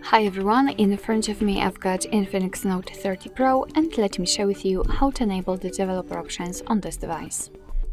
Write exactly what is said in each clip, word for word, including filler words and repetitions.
Hi everyone, in front of me I've got INFINIX Note thirty Pro and let me share with you how to enable the developer options on this device.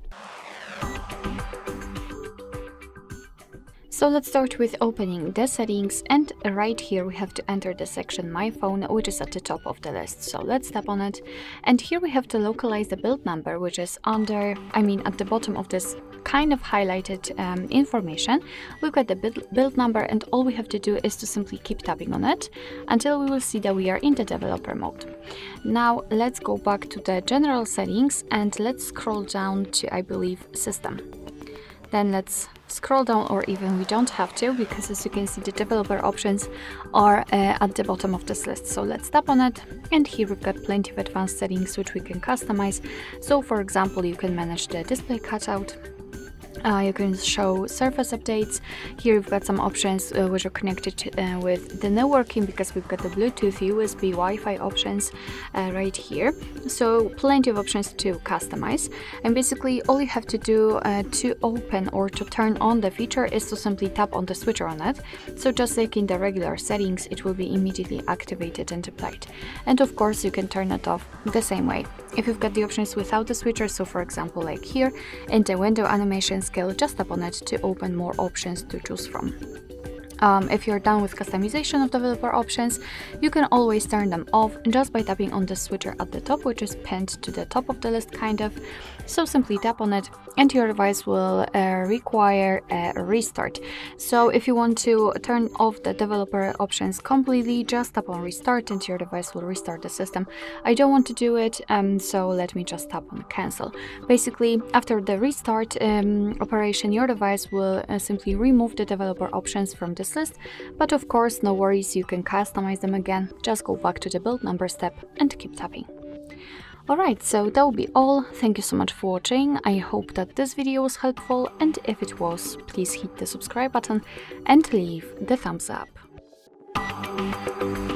So let's start with opening the settings, and right here we have to enter the section My Phone, which is at the top of the list. So let's tap on it, and here we have to localize the build number, which is under, I mean at the bottom of this kind of highlighted um, information. We've got the build, build number, and all we have to do is to simply keep tapping on it until we will see that we are in the developer mode. Now let's go back to the general settings and let's scroll down to, I believe, system. Then let's scroll down, or even we don't have to, because as you can see the developer options are uh, at the bottom of this list. So let's tap on it, and here we've got plenty of advanced settings which we can customize. So for example, you can manage the display cutout. Uh, you can show surface updates. Here we've got some options uh, which are connected uh, with the networking, because we've got the Bluetooth, U S B, Wi-Fi options uh, right here. So plenty of options to customize. And basically all you have to do uh, to open or to turn on the feature is to simply tap on the switcher on it. So just like in the regular settings, it will be immediately activated and applied. And of course you can turn it off the same way. If you've got the options without the switcher, so for example like here in the window animation scale, just tap on it to open more options to choose from. Um, if you're done with customization of developer options, you can always turn them off just by tapping on the switcher at the top, which is pinned to the top of the list kind of. So simply tap on it and your device will uh, require a restart. So if you want to turn off the developer options completely, just tap on restart and your device will restart the system. I don't want to do it, um, so let me just tap on cancel. Basically, after the restart um, operation, your device will uh, simply remove the developer options from the list, but of course no worries, you can customize them again. Just go back to the build number step and keep tapping. Alright, so that will be all. Thank you so much for watching. I hope that this video was helpful, and if it was, please hit the subscribe button and leave the thumbs up.